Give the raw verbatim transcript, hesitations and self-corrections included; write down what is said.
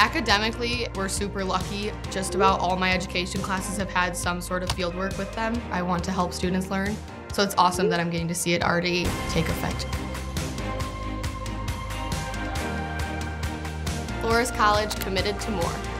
Academically, we're super lucky. Just about all my education classes have had some sort of field work with them. I want to help students learn, so it's awesome that I'm getting to see it already take effect. Loras College, committed to more.